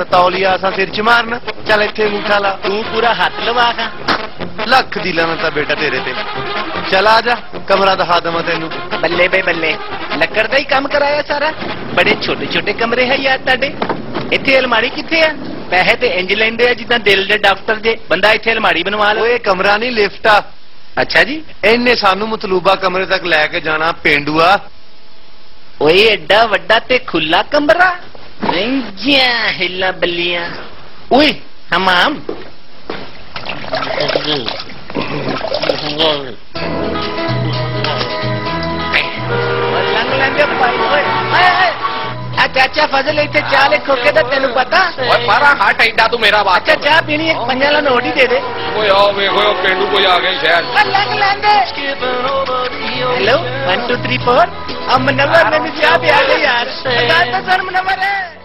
तौलिया असा सिर च मारना। चल इत्थे अंगूठा ला। तू पूरा हाथ लवा खा। लख दी लानत बेटा तेरे ते। चल आ जा कमरा दिखा दवा तेनू। बल्ले बे बल्ले लकड़ का ही काम कराया सारा। बड़े छोटे छोटे कमरे है यार ताडे। इत्थे अलमारी किथे है? पैसे ते इंज लेंदे जिद्दां दिल दे डॉक्टर जे। बंदा इत्थे अलमारी बनवा लो। ओए कमरा नहीं लिफ्ट आ। अच्छा जी। इन्ने सानू मतलूबा कमरे तक लैके जाना पेंडुआ। ओए एड्डा वड्डा ते खुला कमरा। हिला बल्लियां। ओए हमाम चाचा फजल इतने चाह ले खोके दा तेन पता? पारा हार्ट एडा तू मेरा बात। अच्छा चाह पीनी एक पंजा ला नोट ही दे दे। ओए आओ वेखो पेंडू कोई आ गई शहर। हेलो 1 2 3 4 अब मनवर मैंने चाह भी आ गई यार। सर मनवर है।